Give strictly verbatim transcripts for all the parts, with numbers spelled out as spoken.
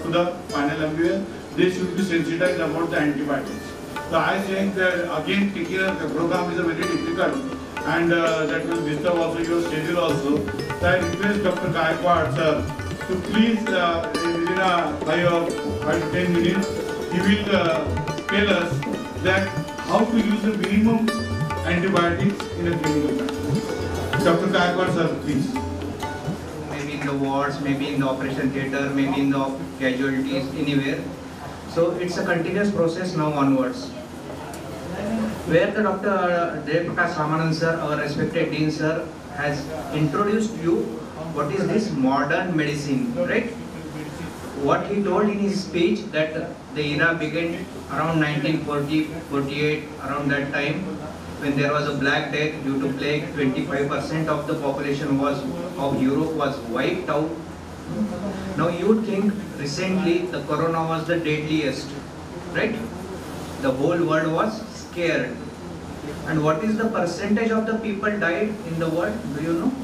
to the final M B B S, they should be sensitized about the antibiotics. So I think that again taking a program is a very difficult, and uh, that will disturb also your schedule also. So I request Doctor Gaikwad sir to please uh, within a five or five to ten minutes he will uh, tell us that how to use the minimum antibiotics in a clinical practice. Doctor Gaikwad sir, please. Maybe in the wards, maybe in the operation theatre, maybe in the casualties, anywhere. So it's a continuous process now onwards. Where the Doctor Dev Prakash Ramanand sir, our respected Dean sir, has introduced you what is this modern medicine, right? What he told in his speech that the era began around nineteen forty forty-eight, around that time, when there was a black death due to plague. Twenty-five percent of the population was of Europe was wiped out. Now you think recently the corona was the deadliest, right? The whole world was scared. And what is the percentage of the people died in the world? Do you know?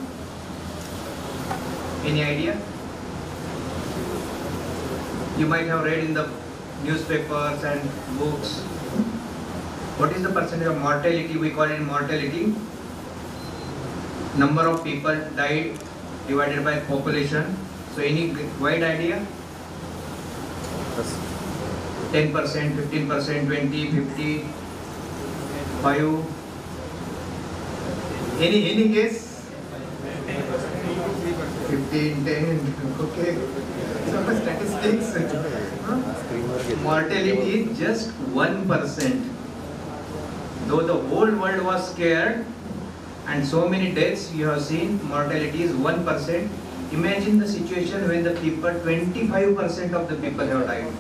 Any idea? You might have read in the newspapers and books. What is the percentage of mortality? We call it mortality. Number of people died divided by population. So any wide idea? ten percent, fifteen percent, twenty, fifty, five. Any any guess? fifteen, ten. Okay. So statistics. Mortality is just one percent. Though the whole world was scared and so many deaths you have seen, mortality is one percent. Imagine the situation when the people, twenty-five percent of the people have died.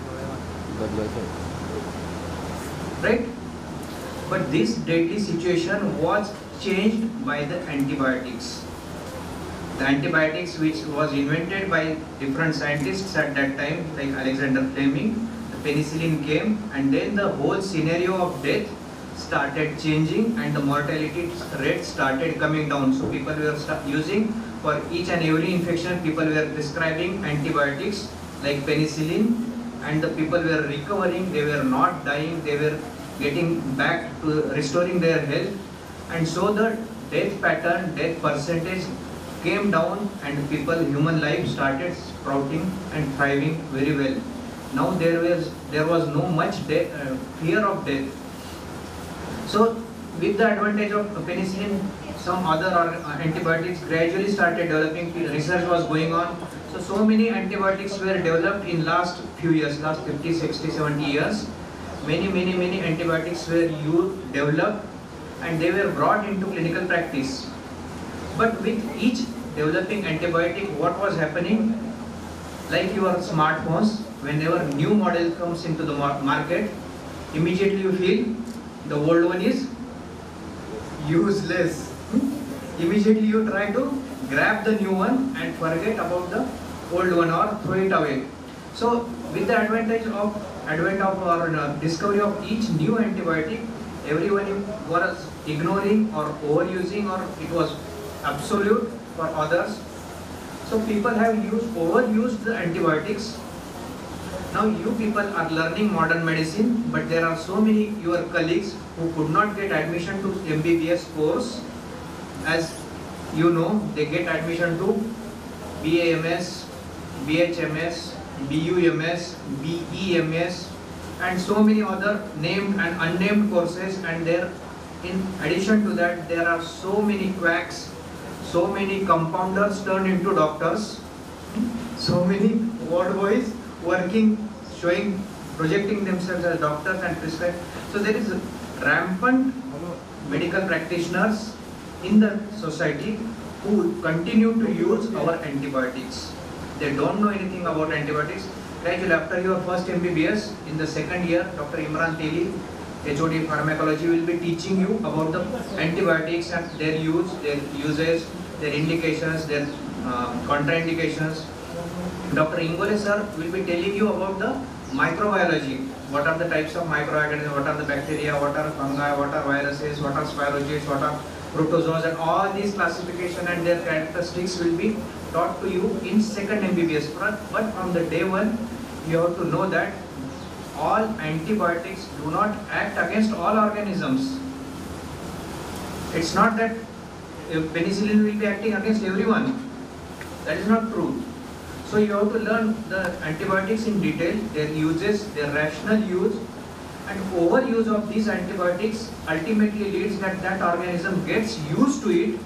Right? But this deadly situation was changed by the antibiotics. The antibiotics which was invented by different scientists at that time, like Alexander Fleming, the penicillin came, and then the whole scenario of death started changing and the mortality rate started coming down. So people were using, for each and every infection, people were prescribing antibiotics like penicillin, and the people were recovering, they were not dying, they were getting back to restoring their health, and so the death pattern, death percentage came down, and people, human life started sprouting and thriving very well. Now there was there was no much death, uh, fear of death. So with the advantage of penicillin, some other antibiotics gradually started developing, research was going on. So, so many antibiotics were developed in last few years, last fifty, sixty, seventy years. Many, many, many antibiotics were used, developed, and they were brought into clinical practice. But with each developing antibiotic, what was happening? Like your smartphones, whenever new model comes into the market, immediately you feel the old one is useless. Immediately you try to grab the new one and forget about the old one or throw it away. So with the advantage of advent of or uh, discovery of each new antibiotic, everyone was ignoring or overusing, or it was absolute for others. So people have used overused the antibiotics. Now you people are learning modern medicine, but there are so many your colleagues who could not get admission to M B B S course. As you know, they get admission to B A M S, B H M S, B U M S, B E M S, and so many other named and unnamed courses. And there, in addition to that, there are so many quacks, so many compounders turned into doctors, so many ward boys working, showing, projecting themselves as doctors and prescribe. So there is rampant medical practitioners in the society who continue to use our antibiotics. They don't know anything about antibiotics. Gradually, after your first M B B S, in the second year, Doctor Imran Teli, H O D Pharmacology, will be teaching you about the antibiotics and their use, their uses, their indications, their uh, contraindications. Doctor Ingole sir will be telling you about the microbiology. What are the types of microorganisms, what are the bacteria, what are fungi, what are viruses, what are spirochetes, what are protozoans, and all these classification and their characteristics will be taught to you in second M B B S. But from the day one, you have to know that all antibiotics do not act against all organisms. It's not that penicillin will be acting against everyone. That is not true. So you have to learn the antibiotics in detail, their uses, their rational use, and overuse of these antibiotics ultimately leads that that organism gets used to it,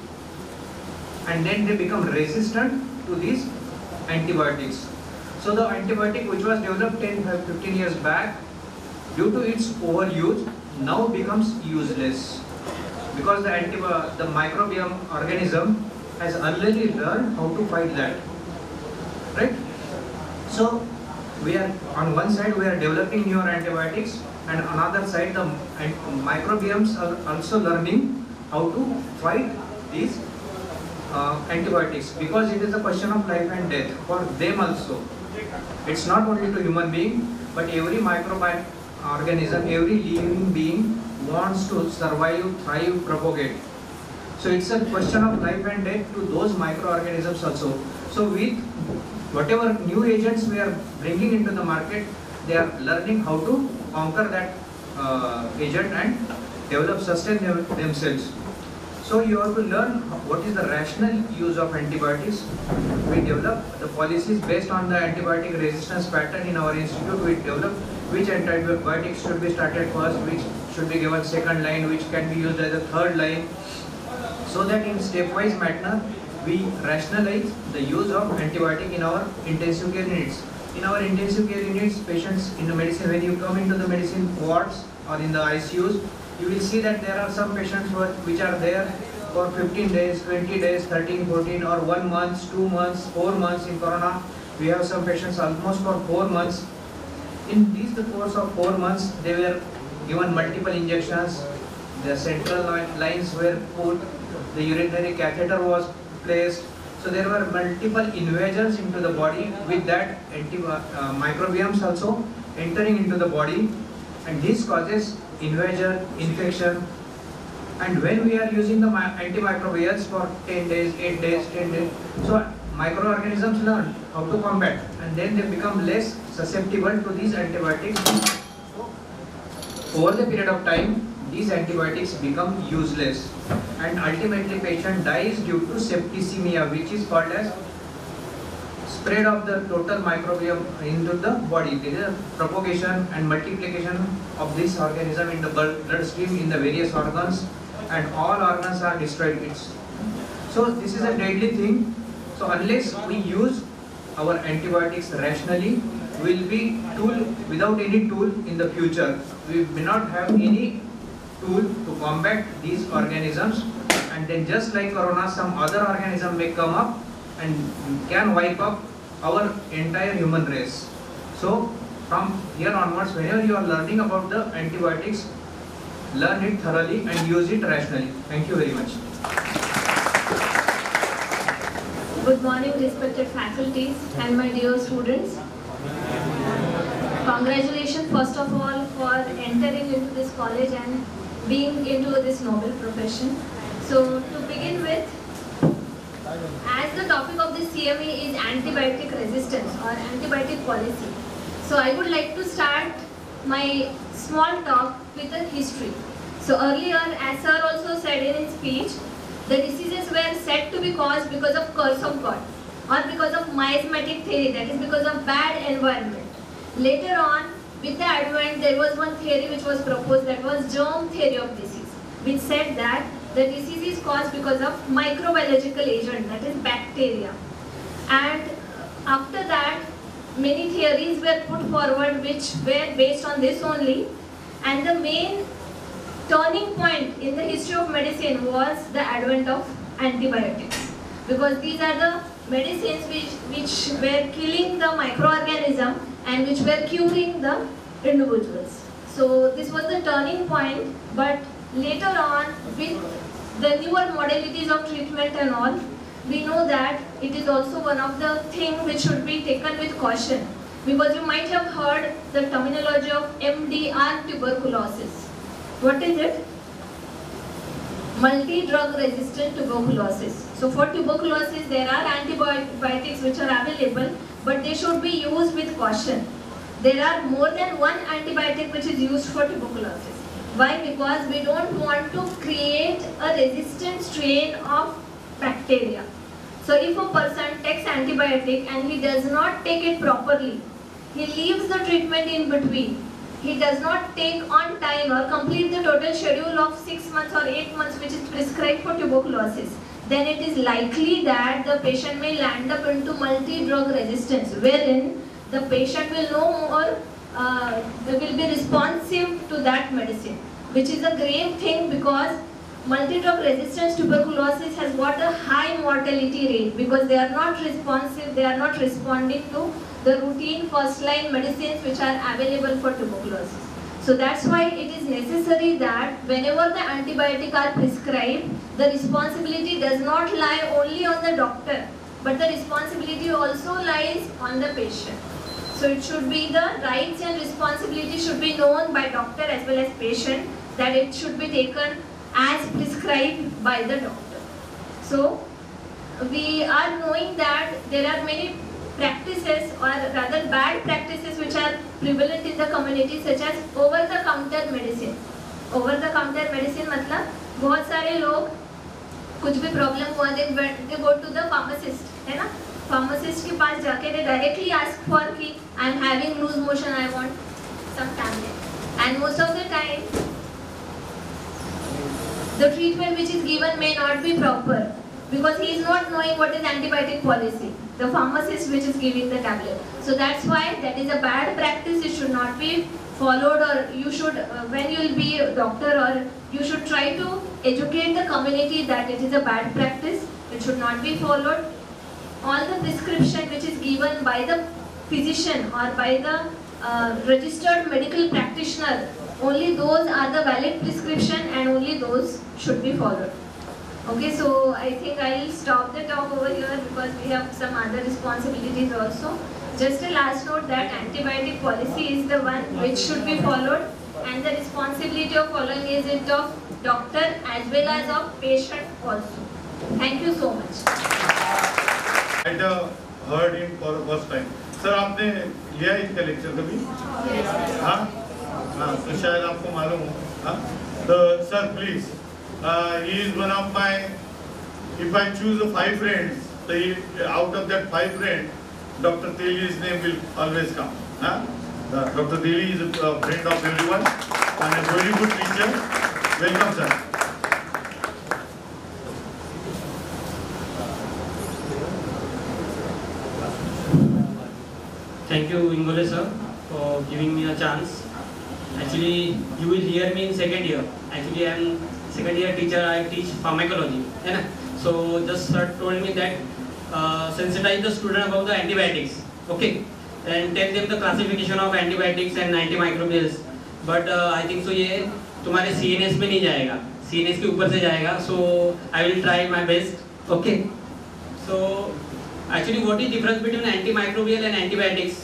and then they become resistant to these antibiotics. So the antibiotic which was developed ten to fifteen years back, due to its overuse, now becomes useless, because the antibi- the microbiome organism has already learned how to fight that. Right? So we are on one side we are developing newer antibiotics, and on another side the microbiomes are also learning how to fight these uh, antibiotics, because it is a question of life and death for them also. It's not only to human being, but every microbiome organism, every living being wants to survive, thrive, propagate. So it's a question of life and death to those microorganisms also. So with whatever new agents we are bringing into the market, they are learning how to conquer that uh, agent and develop, sustain them, themselves. So you have to learn what is the rational use of antibiotics. We develop the policies based on the antibiotic resistance pattern in our institute. We develop which antibiotics should be started first, which should be given second line, which can be used as a third line, so that in stepwise manner we rationalize the use of antibiotic in our intensive care units. In our intensive care units, patients in the medicine, when you come into the medicine wards or in the I C Us, you will see that there are some patients which are there for fifteen days, twenty days, thirteen, fourteen, or one month, two months, four months. In Corona, we have some patients almost for four months. In these the course of four months, they were given multiple injections. The central lines were put. The urinary catheter was placed. So there were multiple invasions into the body, with that anti uh, microbiomes also entering into the body, and this causes invasion, infection. And when we are using the antimicrobials for ten days, eight days, ten days, so microorganisms learn how to combat, and then they become less susceptible to these antibiotics. So over the period of time, these antibiotics become useless, and ultimately patient dies due to septicemia, which is called as spread of the total microbiome into the body. There is a propagation and multiplication of this organism in the bloodstream in the various organs, and all organs are destroyed. It's, so this is a deadly thing. So unless we use our antibiotics rationally, we will be tool without any tool in the future. We may not have any tool to combat these organisms, and then just like Corona, some other organism may come up and can wipe up our entire human race. So from here onwards, whenever you are learning about the antibiotics, learn it thoroughly and use it rationally. Thank you very much. Good morning, respected faculties and my dear students. Congratulations first of all for entering into this college and being into this noble profession. So to begin with, as the topic of this C M E is antibiotic resistance or antibiotic policy, so I would like to start my small talk with a history. So earlier, as sir also said in his speech, the diseases were said to be caused because of curse of God or because of miasmatic theory, that is because of bad environment. Later on, with the advent, there was one theory which was proposed, that was germ theory of disease, which said that the disease is caused because of microbiological agent, that is bacteria. And after that, many theories were put forward which were based on this only, and the main turning point in the history of medicine was the advent of antibiotics, because these are the medicines which, which were killing the microorganism and which were curing the individuals. So this was the turning point, but later on with the newer modalities of treatment and all, we know that it is also one of the things which should be taken with caution, because you might have heard the terminology of M D R tuberculosis. What is it? Multi-drug resistant tuberculosis. So for tuberculosis there are antibiotics which are available, but they should be used with caution. there are more than one antibiotic which is used for tuberculosis. Why? Because we don't want to create a resistant strain of bacteria. So if a person takes antibiotic and he does not take it properly, he leaves the treatment in between, he does not take on time or complete the total schedule of six months or eight months which is prescribed for tuberculosis, then it is likely that the patient may land up into multi-drug resistance, wherein the patient will no more uh, will be responsive to that medicine, which is a grave thing, because multi-drug resistance tuberculosis has got a high mortality rate because they are not responsive, they are not responding to the routine first-line medicines which are available for tuberculosis. So that's why it is necessary that whenever the antibiotic are prescribed, the responsibility does not lie only on the doctor, but the responsibility also lies on the patient. So it should be the rights and responsibility should be known by doctor as well as patient, that it should be taken as prescribed by the doctor. So we are knowing that there are many practices or rather bad practices which are prevalent in the community, such as over the counter medicine. Over the counter medicine मतलब बहुत सारे लोग कुछ भी problem हुआ दे they go to the pharmacist, है ना, pharmacist के पास जाके they directly ask for कि I am having loose motion, I want some tablet, and most of the time the treatment which is given may not be proper because he is not knowing what is antibiotic policy, the pharmacist which is giving the tablet. So that's why that is a bad practice. It should not be followed, or you should uh, when you will be a doctor, or you should try to educate the community that it is a bad practice, it should not be followed. All the prescription which is given by the physician or by the uh, registered medical practitioner, only those are the valid prescription and only those should be followed. Okay, so I think I will stop the talk over here because we have some other responsibilities also. Just a last note that antibiotic policy is the one which should be followed, and the responsibility of following is it of doctor as well as of patient also. Thank you so much. I heard him for the first time. Sir, आपने लिया इसका lecture कभी? Yes. हाँ हाँ तो शायद आपको मालूम हो. हाँ तो sir please, uh, he is one of my. If I choose five friends, so he, out of that five friends, Doctor Teli's name will always come. Huh? Uh, Doctor Teli is a friend of everyone and a very good teacher. Welcome, sir. Thank you, Ingole sir, for giving me a chance. Actually, you will hear me in second year. Actually, I am second year teacher. I teach pharmacology. Right? So, just sir told me that uh, sensitize the student about the antibiotics. Okay, and tell them the classification of antibiotics and antimicrobials. But uh, I think so ये तुम्हारे C N S में नहीं जाएगा. C N S के ऊपर से जाएगा. So I will try my best. Okay. So actually, what is difference between antimicrobial and antibiotics?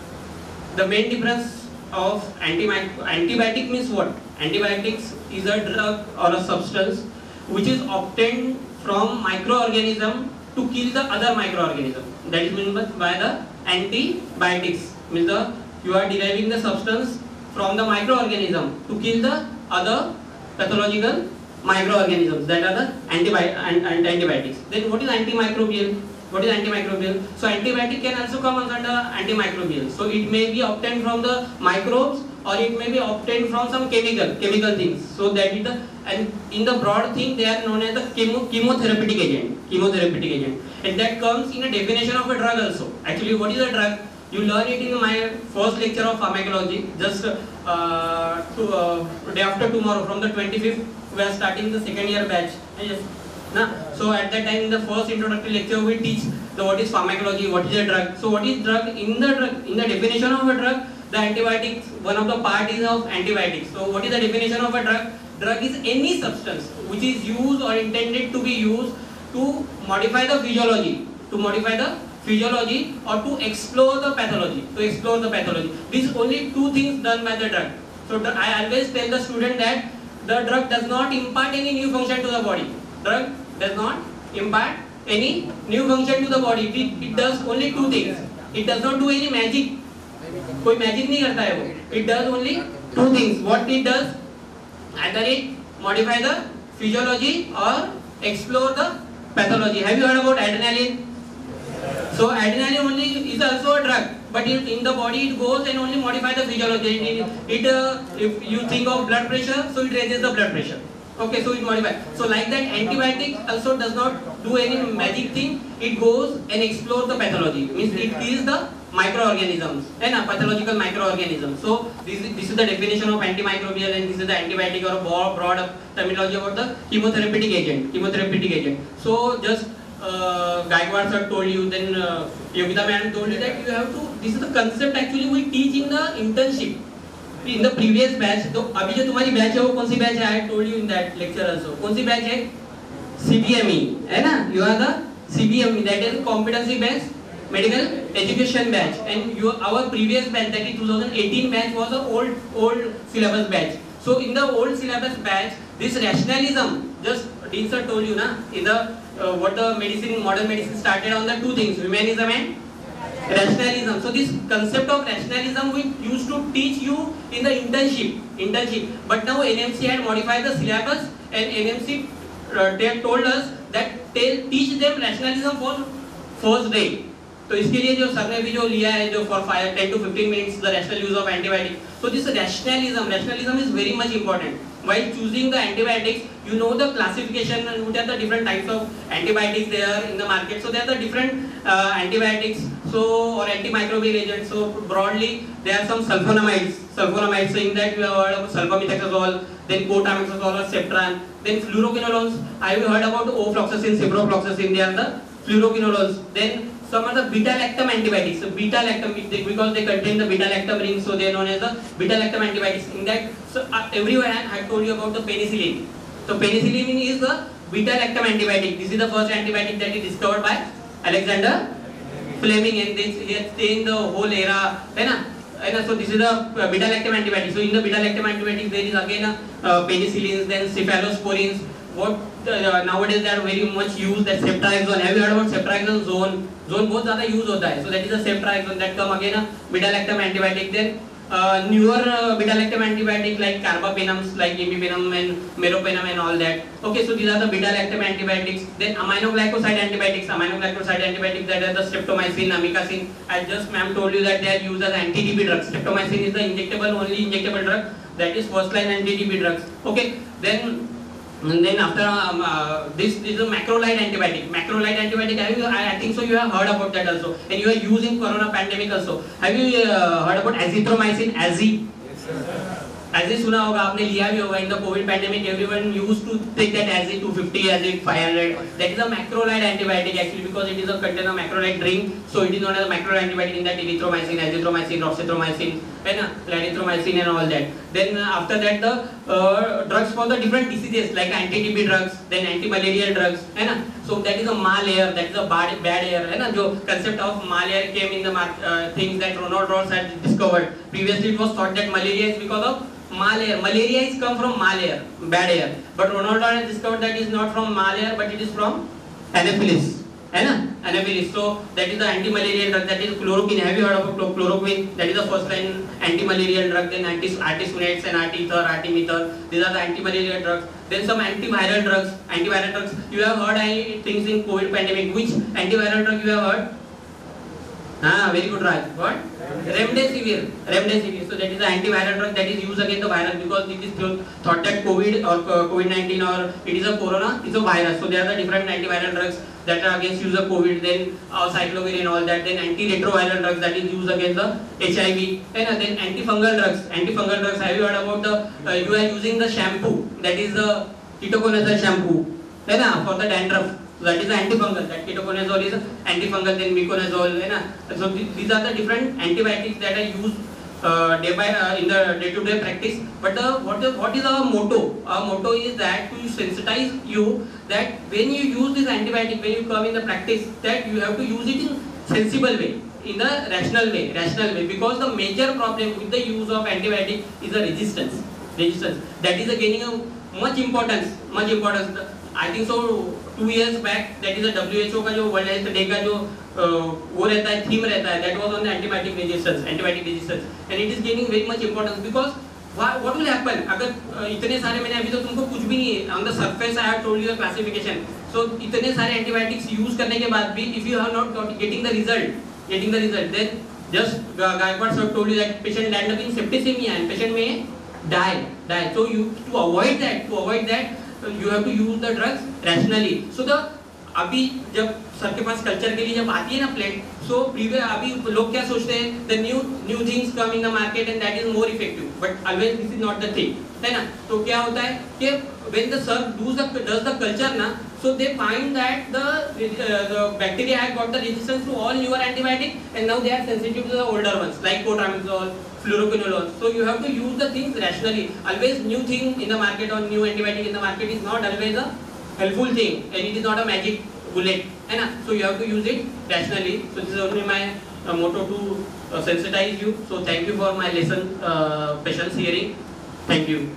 The main difference of antibiotic means what? Antibiotics is a drug or a substance which is obtained from microorganism to kill the other microorganism. That is meant by the antibiotics. Means the you are deriving the substance from the microorganism to kill the other pathological microorganisms. That are the antibi antibiotics. Then what is antimicrobial? What is antimicrobial? So antibiotic can also come under antimicrobial. So it may be obtained from the microbes, or it may be obtained from some chemical chemical things. So that is the, and in the broad thing they are known as the chemo, chemotherapeutic agent. Chemotherapeutic agent, and that comes in a definition of a drug also. Actually, what is a drug? You learn it in my first lecture of pharmacology. Just uh, to, uh, day after tomorrow, from the twenty-fifth, we are starting the second year batch. Yes. Nah. So at that time, in the first introductory lecture, we teach the what is pharmacology, what is a drug. So what is drug? In the drug, in the definition of a drug, the antibiotics, one of the part is of antibiotics. So what is the definition of a drug? Drug is any substance which is used or intended to be used to modify the physiology, to modify the physiology or to explore the pathology, to explore the pathology. These only two things done by the drug. So I always tell the student that the drug does not impart any new function to the body. Drug does not impart any new function to the body. It, it does only two things. It does not do any magic. कोई magic नहीं करता है वो. It does only two things. What it does? Either it modify the physiology or explore the pathology. Have you heard about adrenaline? So adrenaline only is also a drug, but it, in the body it goes and only modify the physiology. It, it uh, if you think of blood pressure, so it raises the blood pressure. Okay, so it modifies. So like that, antibiotic also does not do any magic thing. It goes and explores the pathology. Means it kills the microorganisms and a pathological microorganisms. So this is, this is the definition of antimicrobial, and this is the antibiotic, or broad, broad terminology about the chemotherapeutic agent. Chemotherapeutic agent. So just uh, Gaikwad sir told you, then uh, Yogita madam told you that you have to. This is the concept actually we teach in the internship. In the previous batch, तो अभी जो तुम्हारी batch है वो कौन सी batch है? I told you in that lecture also. कौन सी batch है? C B M E है ना? You are the C B M E, that is competency based medical education batch, and your our previous batch, that is twenty eighteen batch, was a old old syllabus batch. So in the old syllabus batch, this rationalism, just Dean sir told you na, in the uh, what the medicine, modern medicine started on the two things, humanism and rationalism. So this concept of rationalism we used to teach you in the internship, internship. But now N M C had modified the syllabus, and N M C uh, they have told us that they teach them rationalism for first day. तो इसके लिए जो sir ने भी जो लिया है जो for five, ten to fifteen minutes the rational use of antibiotic. So this rationalism, rationalism is very much important. While choosing the antibiotics, you know the classification and what are the different types of antibiotics there in the market. So there are the different uh, antibiotics, so or antimicrobial agents. So broadly, there are some sulfonamides. Sulfonamides, saying that you have heard of sulfamethoxazole, then cotrimoxazole or Septran, then fluoroquinolones. I have heard about ofloxacin, ciprofloxacin. They are the fluoroquinolones. Then some are the beta-lactam antibiotics. So beta-lactam, because they contain the beta-lactam ring, so they are known as the beta-lactam antibiotics. In that, so uh, everyone I told you about the penicillin. So penicillin is the beta-lactam antibiotic. This is the first antibiotic that is discovered by Alexander Fleming, and this he has changed the whole era. Right? So this is the beta-lactam antibiotic. So in the beta-lactam antibiotics, there is again uh, penicillins, then cephalosporins. What uh, nowadays they are very much used, that ceftriaxone. Have you heard about ceftriaxone? Zone zone बहुत ज़्यादा use होता है. So that is a ceftriaxone that come again a beta-lactam antibiotic. Then uh, newer uh, beta-lactam antibiotic like carbapenems, like imipenem and meropenem and all that. Okay, so these are the beta-lactam antibiotics. Then aminoglycoside antibiotics, aminoglycoside antibiotics, that are the streptomycin, amikacin. I just ma'am told you that they are used as anti-T B drugs. Streptomycin is the injectable, only injectable drug. That is first line anti-T B drugs. Okay, then. And then after um, uh, this, this is a macrolide antibiotic. Macrolide antibiotic, have you, I, I think so you have heard about that also. And you are using corona pandemic also. Have you uh, heard about azithromycin, Azi? Yes, sir. Azi सुना होगा, आपने लिया भी होगा. In the COVID pandemic, everyone used to take that Azi two fifty, Azi five hundred. That is a macrolide antibiotic actually, because it is a contain a macrolide ring. So it is known as a macrolide antibiotic. In that erythromycin, azithromycin, roxithromycin, and clarithromycin and all that. Then uh, after that the uh, drugs for the different diseases like anti-T B drugs, then anti-malarial drugs, है ना? So that is a mal air, that is a bad bad air, है ना? जो concept of mal air came in the uh, things that Ronald Ross had discovered. Previously it was thought that malaria is because of mal air. Malaria is come from mal air, bad air. But Ronald Ross has discovered that it is not from mal air, but it is from Anopheles. है ना? Anopheles. So that is the anti-malarial drug. That is chloroquine. Have you heard of chloroquine? That is the first line anti-malarial drug. Then artesunettes and artemether, artemether. These are the anti-malarial drugs. Then some antiviral drugs. Antiviral drugs. You have heard I, things in COVID pandemic. Which antiviral drug you have heard? Ah, very good, Raj. What? Remdesivir. Remdesivir. So that is the antiviral drug that is used against the virus, because it is thought that COVID or uh, COVID nineteen or it is a corona, it's a virus. So there are the different antiviral drugs that are against use of COVID. Then uh, cyclovir and all that. Then antiretroviral drugs that is used against the H I V. And uh, then antifungal drugs. Antifungal drugs. Have you heard about the? Uh, you are using the shampoo. That is the ketoconazole shampoo. है ना? For the dandruff. So that is the antifungal. That ketoconazole is antifungal. Then miconazole, है ना? So th these are the different antibiotics that are used uh, day by uh, in the day-to-day practice. But the what the, what is our motto? Our motto is that to sensitize you that when you use this antibiotic, when you come in the practice, that you have to use it in sensible way, in a rational way, rational way. Because the major problem with the use of antibiotic is the resistance. Resistance. That is a gaining a much importance, much importance. I think so two years back, that is the W H O का जो world health day का जो वो रहता है, theme रहता है, that was on the antibiotic resistance, antibiotic resistance, and it is gaining very much importance because what will happen अगर इतने सारे, मैंने अभी तो तुमको कुछ भी नहीं है on the surface I have told you the classification, so इतने सारे एंटीबायोटिक्स यूज करने के बाद भी if you have not getting the result getting the result, then just Gaikwad sir told you that patient end up in septicemia and patient may die die so you to avoid that to avoid that uh, you have to use the drugs rationally. So the अभी जब sir के पास culture के लिए जब आती है ना plate, so previous अभी लोग क्या सोचते हैं, the new new things come in the market and that is more effective, but always this is not the thing, है ना. तो क्या होता है कि when the sir does the does the culture ना, so they find that the uh, the bacteria had got the resistance to all newer antibiotics and now they are sensitive to the older ones like cotrimazole, fluoroquinolone. So you have to use the things rationally. Always new thing in the market or new antibiotic in the market is not always a helpful thing and it is not a magic bullet, है ना. So you have to use it rationally. So this is only my uh, motto to uh, sensitize you. So thank you for my lesson, uh, patience hearing. Thank you.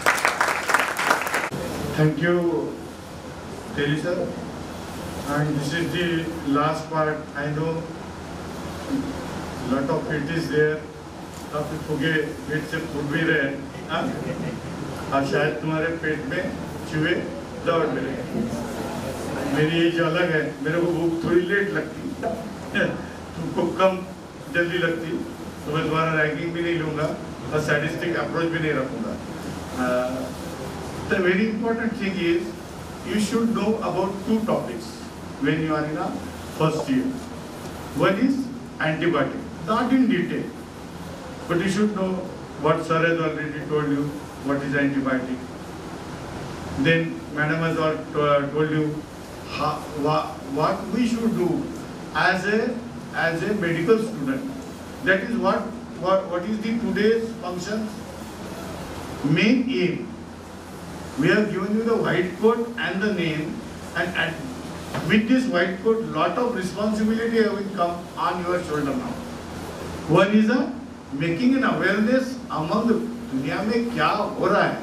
Thank you, Terry sir. And this is the last part. I know lot of it is there. आप फुगे पेट से फूट भी रहे हैं, और शायद तुम्हारे पेट में चूहे दौड़ भी रहे. मेरी एज अलग है, मेरे को भूख थोड़ी लेट लगती, तुमको कम जल्दी लगती, तो मैं तुम्हारा रैंकिंग भी नहीं लूँगा और सैडिस्टिक अप्रोच भी नहीं रखूँगा. The very important thing is you should know about two topics when you are in a first year. One is antibiotic, not in detail, but you should know what sir has already told you, what is antibiotic. Then madam has all told you how, what we should do as a as a medical student. That is what what what is the today's functions main aim. We have given you the white coat and the name, and, and with this white coat, lot of responsibility will come on your shoulder now. One is a making an awareness among the दुनिया में क्या हो रहा है,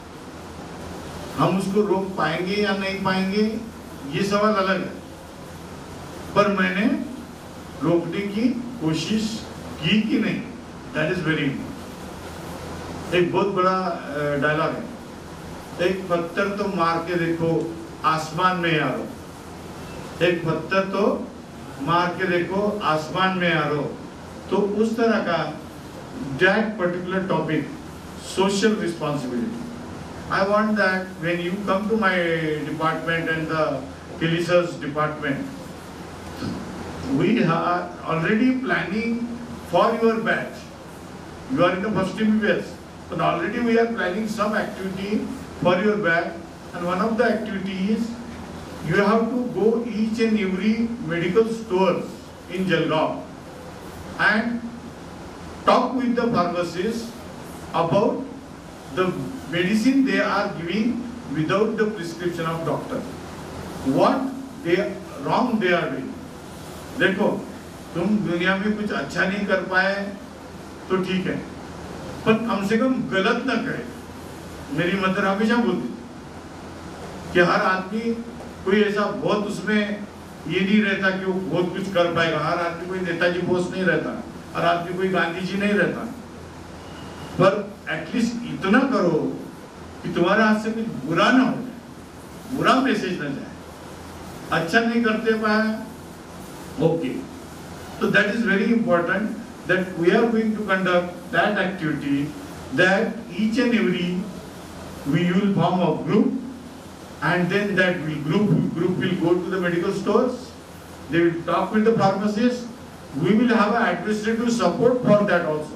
हम उसको रोक पाएंगे या नहीं पाएंगे, ये सवाल अलग है, पर मैंने रोकने की कोशिश की कि नहीं, that is very important. एक बहुत बड़ा डायलॉग है, एक पत्थर तो मार के देखो आसमान में यारो, एक पत्थर तो मार के देखो आसमान में यारो. तो उस तरह का that particular topic, social responsibility. I want that when you come to my department and the Kelly's department, we are already planning for your batch. You are in the first M B B S, but already we are planning some activity for your batch, and one of the activities you have to go each and every medical stores in Jalgaon and talk with the pharmacists about the medicine they are giving without the prescription of doctor. What they wrong they are doing. देखो, तुम दुनिया में कुछ अच्छा नहीं कर पाए तो ठीक है, पर कम से कम गलत ना करे. मेरी मदर हमेशा बोलती कि हर आदमी कोई ऐसा बहुत उसमें ये नहीं रहता कि वो बहुत कुछ कर पाएगा. हर आदमी कोई नेताजी बोस नहीं रहता, हर आदमी कोई गांधी जी नहीं रहता, पर एटलीस्ट इतना करो कि तुम्हारे हाथ से कुछ बुरा ना हो जाए, बुरा मैसेज ना जाए. अच्छा नहीं करते पाए, okay. So that is very important that we are going to conduct that activity, that each and every we will form a group, and then that we group group will go to the medical stores, they will talk with the pharmacists, we will have an administrative support for that also,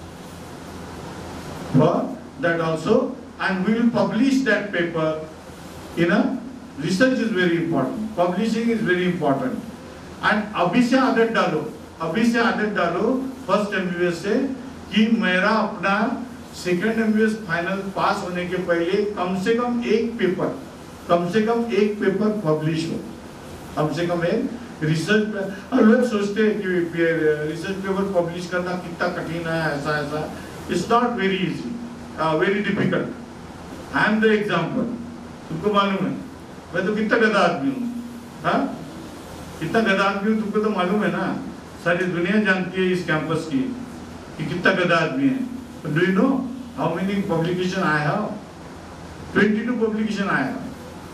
for that also, and we will publish that paper in a, research is very important, publishing is very important. And अभी से आदत डालो, अभी से आदत डालो first MBBS से कि मेरा अपना सेकंड एमबीबीएस फाइनल पास होने के पहले कम से कम एक पेपर, कम से कम एक पेपर पब्लिश हो, कम से कम एक रिसर्च पे. और लोग सोचते हैं कि रिसर्च पेपर पब्लिश करना कितना कठिन है, ऐसा ऐसा. It's not very easy, very difficult. I am the example. तुमको मालूम है मैं तो कितना गधा आदमी हूँ, हाँ कितना गधा आदमी हूँ तुमको तो मालूम है ना, सारी दुनिया जानती है इस कैंपस की कि कितना गधा आदमी है। Do you know how many publication I have? Twenty two publication I have.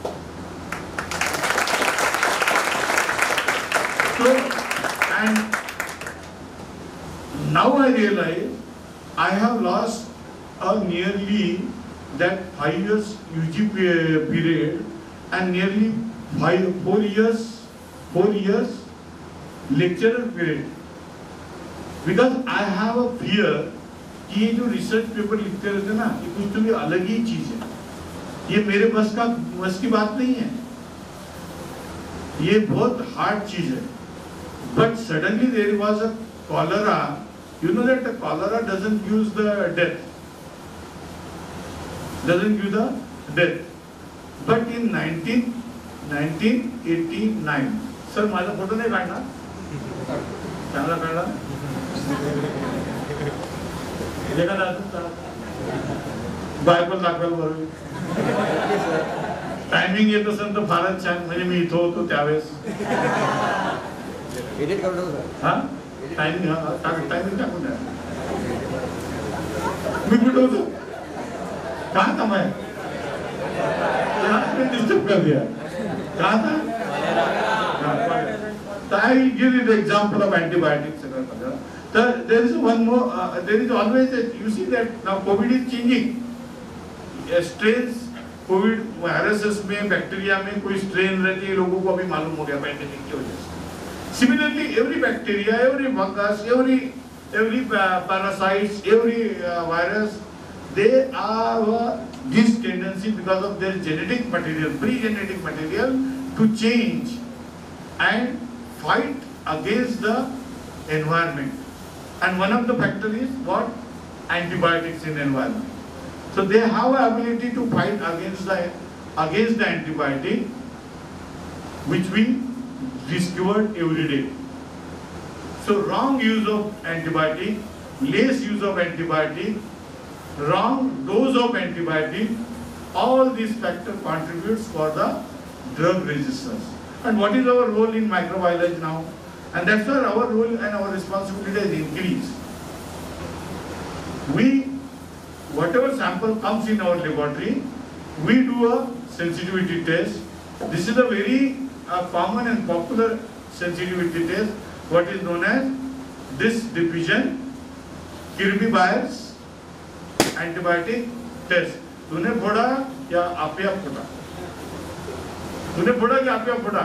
So, and now I realize I have lost a nearly that five years U G period and nearly five four years four years lecturer period, because I have a fear कि ये जो research paper लिखते रहते ना ये कुछ तो भी अलग ही चीज है, ये मेरे बस का बस की बात नहीं है, ये बहुत हार्ड चीज है। But suddenly there was a cholera. You know that the cholera doesn't use the death, doesn't use the death. But in nineteen eighty-nine, sir, माझा फोटो नहीं काढला, चांगला काढला, देखा दादा, बायबल दाखवायला बरोबर, टायमिंग येत असेल तर फारच छान, म्हणजे मी इथं होतो त्यावेळेस. एडिट करू नका सर. हाँ टाइमिंग, हाँ टाइमिंग क्या होता है? मैं कुछ होता कहाँ था मैं? आपने डिस्टर्ब कर दिया. कहाँ था? So I will give you the example of antibiotics. So there is one more. Uh, there is always a, you see that now COVID is changing. Strains COVID viruses में बैक्टीरिया में कोई strain रहती है, लोगों को अभी मालूम हो गया पैंडेमिक की वजह से. Similarly, every bacteria, every fungus, every every uh, parasites, every uh, virus, they have uh, this tendency because of their genetic material, pre-genetic material, to change and fight against the environment. And one of the factors is what? Antibiotics in environment. So they have an ability to fight against the against the antibiotic, which we discovered every day. So wrong use of antibiotic, less use of antibiotic, wrong dose of antibiotic, all these factors contributes for the drug resistance. And what is our role in microbiology now? And that's why our role and our responsibility has increased. We, whatever sample comes in our laboratory, we do a sensitivity test. This is a very uh, common and popular sensitivity test, what is known as this division Kirby-Byers antibiotic test. तूने फोड़ा या आपिया फोड़ा? तूने फोड़ा या आपिया फोड़ा?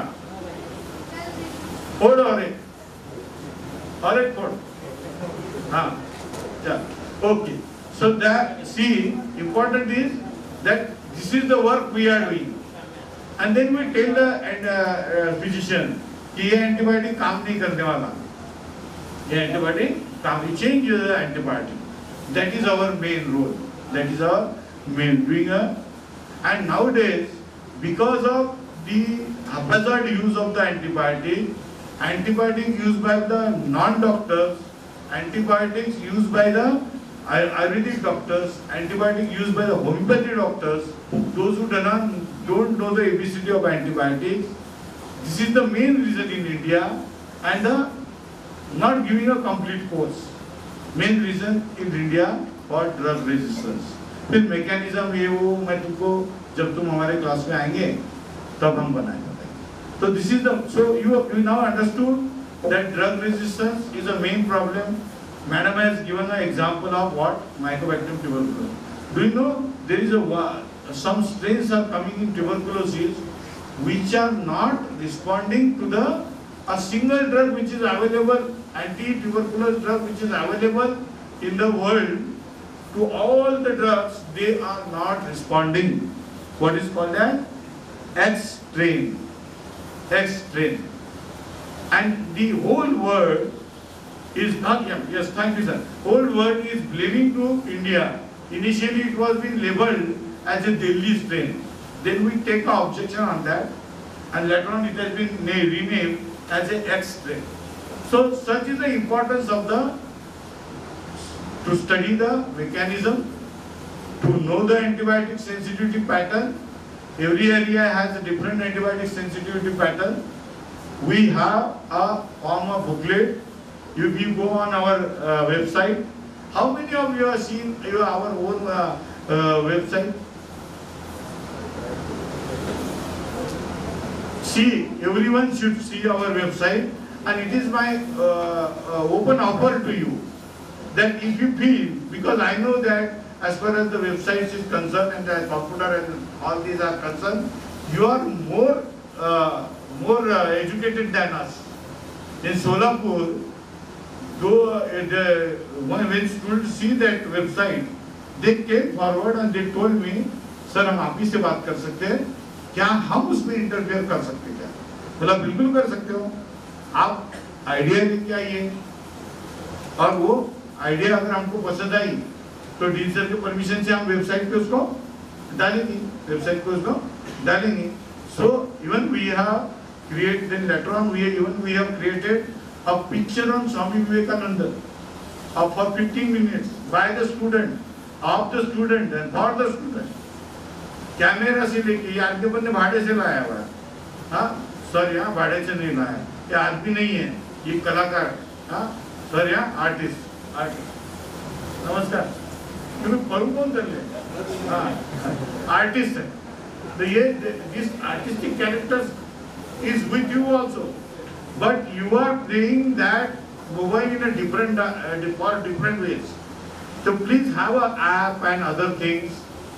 फोड़ और एक और एक फोड़. हाँ, yeah. Okay. So that, see, important is that this is the work we are doing. And then we tell the uh, physician कि ये antibiotic काम नहीं करने वाला. ये antibiotic काम नहीं, change the antibiotic. That is our main role. That is our main doing a. And nowadays, because of the haphazard use of the antibiotic, antibiotic used by the non-doctors, antibiotics used by the Ayurvedic doctors, antibiotic used by the homeopathy doctors, those who do not, don't know the A B C D of antibiotics. This is the main reason in India, and the not giving a complete course. Main reason in India for drug resistance. फिर mechanism ये वो मैं तुमको जब तुम हमारे class में आएंगे तब हम बनाएंगे. So this is the, so you you now understood that drug resistance is a main problem. Madam has given an example of what? Mycobacterium tuberculosis. Do you know there is a some strains are coming in tuberculosis which are not responding to the a single drug which is available, anti-tuberculosis drug which is available in the world, to all the drugs they are not responding. What is called as X strain. X strain. And the whole world is not, yeah, yes, thank you sir. Whole world is blaming to India. Initially it was being labeled as a Delhi strain. Then we take an objection on that, and later on it has been renamed as a X strain. So such is the importance of the, to study the mechanism, to know the antibiotic sensitivity pattern, Every area has a different antibiotic sensitivity pattern. We have a form of booklet. If you go on our uh, website, how many of you have seen your, our own uh, uh, website? See, everyone should see our website, and it is my uh, uh, open offer to you that if you feel, because I know that as far as the website is concerned and the computer and all these are concerned, you are more uh, more uh, educated than us. In Solapur, though uh, the, when students see that website, they came forward and they told me, sir, हम आप ही से बात कर सकते हैं, क्या हम उसमें इंटरफेयर कर सकते हैं क्या? बोला बिल्कुल कर सकते हो, आप आइडिया लेके आइए, और वो आइडिया अगर हमको पसंद आई तो डीन सर के परमिशन से हम वेबसाइट पे उसको डालेंगे, वेबसाइट पे उसको डालेंगे. So even we have created, then later on we even we have created a picture on Swami Vivekananda uh, for fifteen minutes by the student, of the student and for the student. Camera से लेके ये आदमी बंदे भाड़े से लाया हुआ है, हाँ सर यहाँ भाड़े से नहीं लाया, ये आदमी नहीं है, ये कलाकार, हाँ सर यहाँ आर्टिस्ट, आर्टिस्ट. नमस्कार, तुम्हें पढ़ू कौन कर ले, हाँ आर्टिस्ट है, तो ये this artistic characters is with you also, but you are playing that mobile in a different uh, for different ways. So please have an app and other things,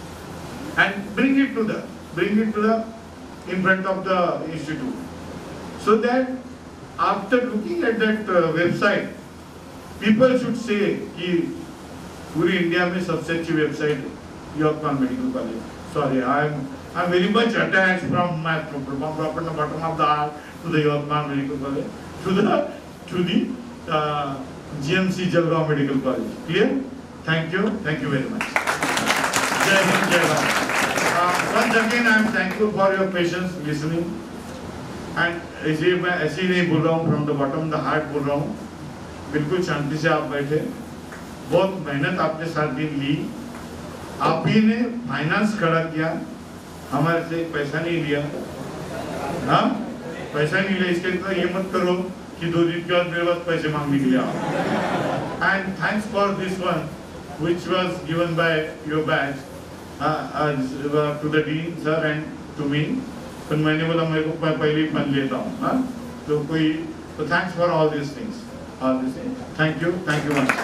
and bring it to the bring it to the in front of the institute, so that after looking at that uh, website, people should say कि पूरी India में सबसे अच्छी website Yavatmal medical college. Sorry, I am I am very much attached from my from the bottom of the heart to the Yavatmal Medical College, to the to the uh, G M C Jalgaon Medical College. Clear? Thank you, thank you very much. Jai Hind, Jai Bharat. Uh, once again, I am thankful for your patience listening. And ऐसे मैं ऐसे ही नहीं बोल रहा हूँ, from the bottom of the heart बोल रहा हूँ. बिल्कुल शांति से आप बैठे, बहुत मेहनत आपने सात दिन ली, आप ही ने फाइनेंस खड़ा किया, हमारे से पैसा नहीं लिया, हाँ पैसा नहीं लिया. इसके लिए ये मत करो कि दो दिन के बाद मेरे पास पैसे मांगने के लिए आओ. And thanks for this one, which was given by your batch uh, uh, to the dean sir and to me. तो मैंने बोला मेरे को पहले ही फंड लेता हूँ, हाँ तो कोई तो thanks for all these things, all these things. Thank you, thank you once.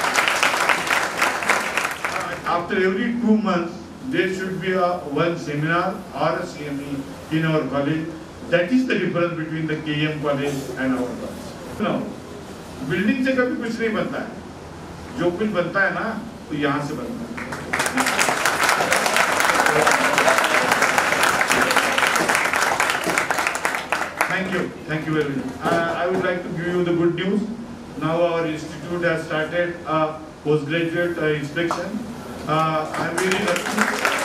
Uh, after every two months, there should be a one seminar or a C M E in our college. That is the difference between the K M college and our college. No, building से कभी कुछ नहीं बनता है. जो कुछ बनता है ना, तो यहाँ से बनता है. Thank you, thank you very much. Uh, I would like to give you the good news. Now our institute has started a postgraduate uh, inspection. Uh, I am very lucky.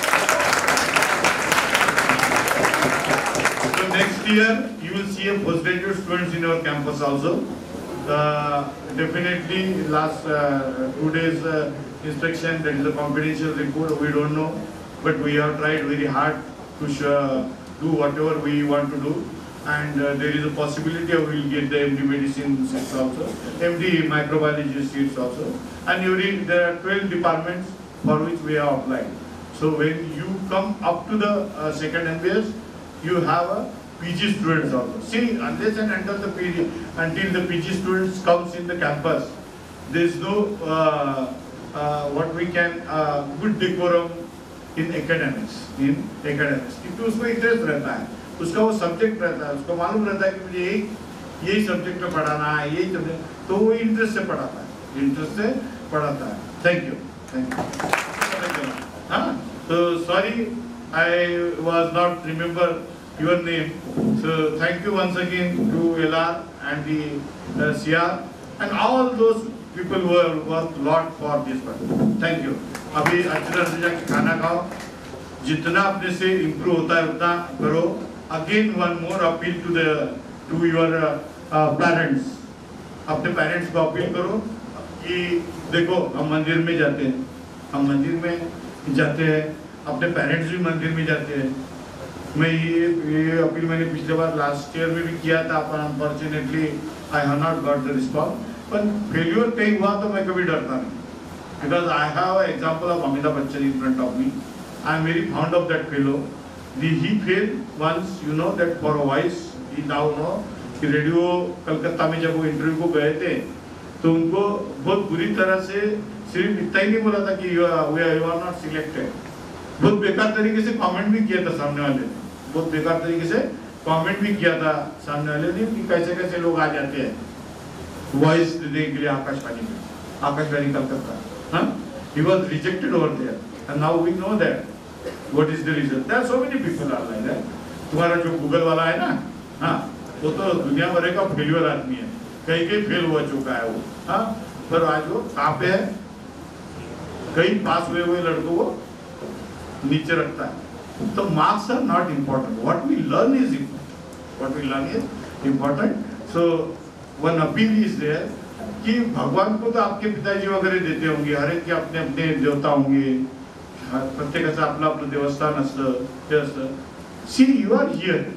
So next year you will see a postgraduate students in our campus also. Uh, definitely last uh, two days uh, inspection, that is a confidential report, we don't know, but we have tried very hard to show, do whatever we want to do. And uh, there is a possibility of we will get the M D medicine seats also, M D microbiology seats also, and every, there are twelve departments for which we have applied. So when you come up to the uh, second M B S, you have a P G students also. See, unless and until the P G, until the P G students comes in the campus, there is no uh, uh, what we can uh, good decorum in academics. In academics, क्योंकि उसको interest रहता है, उसका वो subject रहता है, उसको मालूम रहता है कि मुझे यही यही सब्जेक्ट में पढ़ाना है, यही सब्जेक्ट, तो वो इंटरेस्ट से पढ़ाता है, इंटरेस्ट से पढ़ाता है. Thank you, thank you. हाँ, तो sorry I was not remember your name. So thank you once again to L R and the uh, C R and all those people who have worked a lot for this one. Thank you. अभी अच्छी तरह से जाके खाना खाओ, जितना अपने से improve होता है उतना करो. Again one more appeal to the to your uh, uh, parents. अपने parents को appeal करो कि देखो हम मंदिर में जाते हैं, हम मंदिर में जाते हैं, अपने parents भी मंदिर में जाते हैं. मैं ये ये अपील मैंने पिछले बार लास्ट ईयर में भी किया था, पर unfortunately I have not got the response. पर फेल्यूर कहीं हुआ तो मैं कभी डरता नहीं, because I have example of Amitabh Bachchan in front of me. I am very found of that fellow. He fail once, you know that for a voice he now know कि radio Calcutta में जब वो इंटरव्यू को गए थे तो उनको बहुत बुरी तरह से सिर्फ इतना ही नहीं बोला था कि यू आर नॉट सिलेक्टेड, बहुत बेकार तरीके से कमेंट भी किया था सामने वाले ने, बहुत बेकार तरीके से कमेंट भी किया था सामने वाले ने कि कैसे कैसे लोग आ जाते हैं वॉइस देने के लिए आकाशवाणी में, आकाशवाणी कलकत्ता। हाँ, he was rejected over there and now we know that what is the reason. There are so many people are like that. तुम्हारा जो गूगल वाला है ना, हाँ, वो तो दुनिया भर का फेलियर आदमी है, कहीं कहीं फेल हुआ चुका है वो। हाँ, पर आज वो कहाँ पे है, कहीं पास हुए हुए लड़कों को नीचे रखता है। तो marks are not important, what we learn is important, what we learn is important. So one appeal is there कि भगवान को तो आपके पिताजी वगैरह देते होंगे, हर एक के अपने अपने देवता होंगे, प्रत्येकाचं आपलं आपलं देवस्थान असतं, ते असतं। See you are here,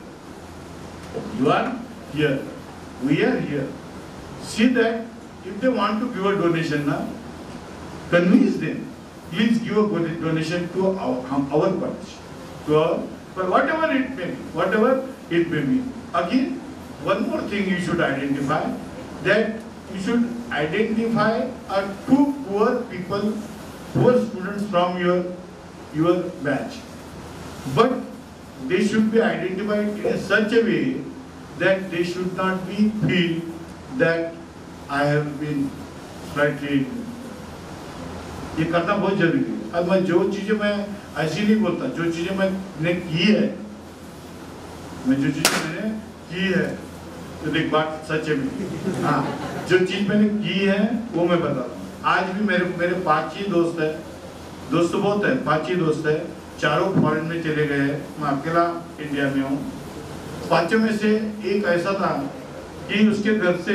you are here, we are here. See that if they want to give a donation ना, convince them, please give a donation to our, our college, to our, but whatever it may be, whatever it may be. Again, one more thing you should identify, that you should identify uh, two poor people, poor students from your your batch, but they should be identified in such a way that they should not be feel that I have been slightly, ये करना बहुत जरूरी है। अब मैं जो चीजें मैं ऐसी नहीं बोलता, जो चीजें मैंने की है, मैं जो चीजें मैंने की है, तो एक बात सच है, हाँ, जो चीज मैंने की है वो मैं बताता हूँ। आज भी मेरे मेरे पांच ही दोस्त है, दोस्त तो बहुत है, पांच ही दोस्त है, चारों फॉरेन में चले गए हैं, मैं अकेला इंडिया में हूँ। पांचों में से एक ऐसा था कि उसके घर से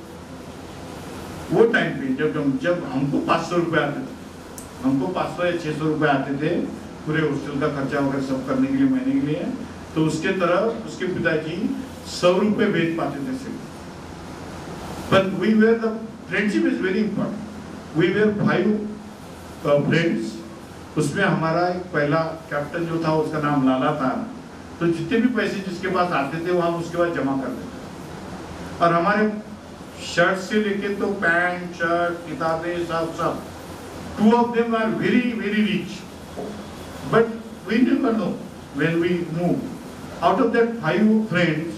वो टाइम पे जब जब हमको पाँच सौ रुपये आते थे, हमको पाँच सौ या छः सौ रुपये आते थे पूरे हॉस्टल का खर्चा वगैरह सब करने के लिए, महीने के लिए, तो उसके तरफ उसके पिताजी सौ रुपये भेज पाते थे सिर्फ। But we were the friendship is very important. We were five friends, उसमें हमारा एक पहला कैप्टन जो था उसका नाम लाला था, तो जितने भी पैसे जिसके पास आते थे वो हम उसके बाद जमा कर देते। और हमारे शर्ट से लेके तो पैंट शर्ट किताबें सब सब, two of them are very very rich, but we never know when we move. Out of that five friends,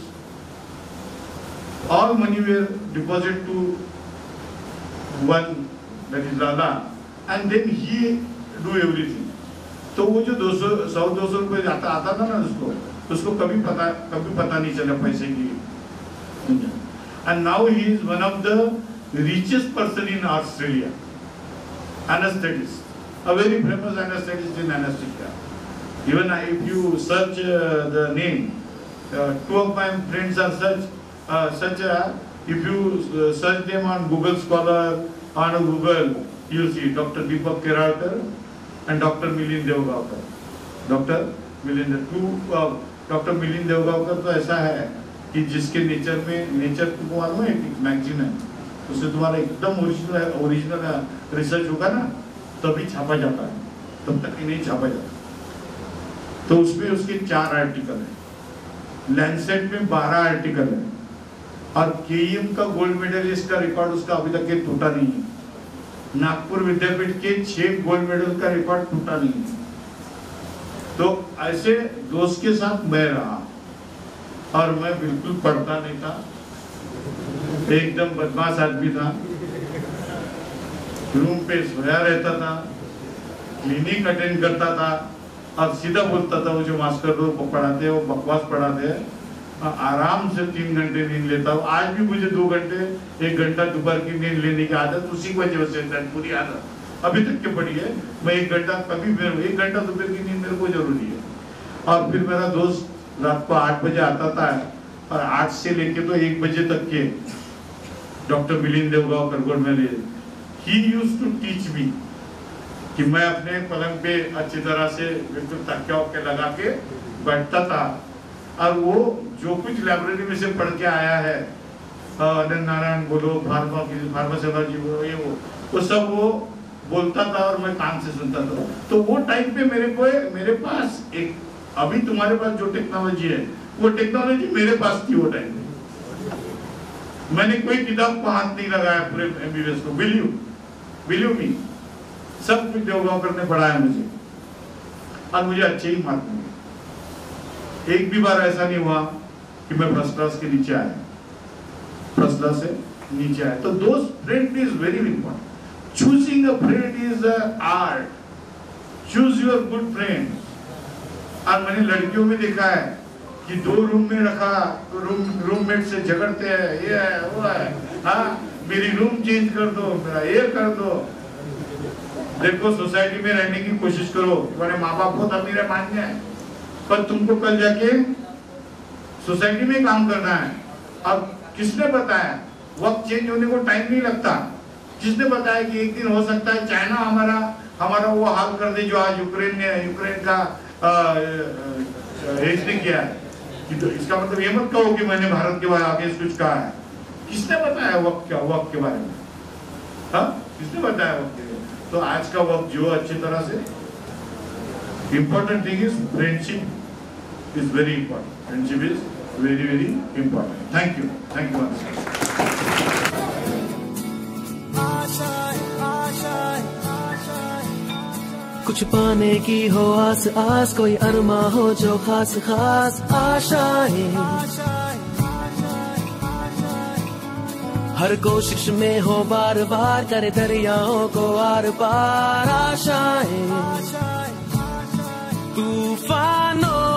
all money were deposited to one, that is Lala, and then he do everything. तो वो जो दो सौ सौ दो सौ रुपये आता आता था ना उसको, उसको कभी पता कभी पता नहीं चला पैसे की। And now he is one of the richest person in Australia. Anesthetist, a very famous anesthetist in anesthesia. Even if you search uh, the name, uh, two of my friends are such, uh, such a, if you uh, search them on Google Scholar, on Google, you will see Doctor Deepak Keralkar and Doctor Milind Devgaonkar. Doctor Milind, two, uh, Doctor Milind Devgaonkar तो ऐसा है कि जिसके nature में, nature को मालूम है एक मैगजीन है, उससे तुम्हारा एकदम ओरिजिनल ओरिजिनल रिसर्च होगा ना तभी छापा जाता है, तब तक ही नहीं छापा जाता। तो उसमें उसके चार आर्टिकल है, लैंसेट में बारह आर्टिकल है, और केईएम का गोल्ड मेडलिस्ट का रिकॉर्ड उसका अभी तक के टूटा नहीं है। नागपुर विद्यापीठ के छह गोल्ड मेडल का रिकॉर्ड टूटा नहीं है। तो ऐसे दोस्त के साथ मैं रहा, और मैं बिल्कुल पढ़ता नहीं था, एकदम बदमाश आदमी था, रूम पे सोया रहता था, क्लिनिक अटेंड करता था, और सीधा बोलता था वो जो मास्टर लोग पढ़ाते हैं वो बकवास पढ़ाते हैं। आराम से तीन घंटे नींद लेता हूँ। आज भी मुझे दो घंटे एक घंटा दोपहर की नींद लेने की आदत उसी की वजह से है, पूरी आदत अभी तक के पड़ी है। मैं एक घंटा कभी एक घंटा दोपहर की नींद मेरे को जरूरी है। और फिर मेरा दोस्त रात को आठ बजे आता था, और आठ से लेके तो एक बजे तक के doctor Milind Devgaonkar gold medalist, he used to teach me कि मैं अपने पलंग पे अच्छी तरह से बिल्कुल तकिया वक्या लगा के बैठता था और वो जो कुछ लाइब्रेरी में से पढ़ के आया है, अनंत नारायण बोलो, फार्मा फार्मा जी बोलो, ये वो वो सब वो बोलता था और मैं कान से सुनता था। तो वो टाइम पे मेरे को मेरे पास एक, अभी तुम्हारे पास जो टेक्नोलॉजी है वो टेक्नोलॉजी मेरे पास थी वो टाइम पे। मैंने कोई किताब को हाथ नहीं लगाया पूरे एमबीबीएस को, will you will you me, सब कुछ देवगांवकर ने पढ़ाया मुझे और मुझे अच्छे ही मार्क मिले। एक भी बार ऐसा नहीं हुआ कि मैं फर्स्ट क्लास के नीचे आया, फर्स्ट क्लास से नीचे आया। तो दोस्त friend is very important. Choosing a friend is art. Choose your good friend. और मैंने लड़कियों में देखा है कि दो रूम में रखा तो रूम रूममेट से झगड़ते हैं, ये है वो है, हाँ मेरी रूम चेंज कर दो, मेरा ये कर दो। देखो सोसाइटी में रहने की कोशिश करो, तुम्हारे माँ बाप बहुत अमीर है मान्य है, पर तुमको कल जाके सोसाइटी में काम करना है। अब किसने बताया वक्त चेंज होने को टाइम नहीं लगता? किसने बताया कि एक दिन हो सकता है चाइना हमारा हमारा वो हाल कर दे जो आज यूक्रेन ने यूक्रेन का इसने किया है? कि तो इसका मतलब ये मत कहो कि मैंने भारत के बारे में आगे कुछ कहा है। किसने बताया वक्त क्या वक्त के बारे में? हाँ किसने बताया वक्त के? तो आज का वक्त जो अच्छी तरह से, important thing is friendship is very important. Friendship is very very important. Thank you thank you. कुछ पाने की हो आस आस, कोई अरमा हो जो खास खास आशाएं, हर कोशिश में हो बार बार, करे दरियाओं को आर पार आशाएं, तूफानों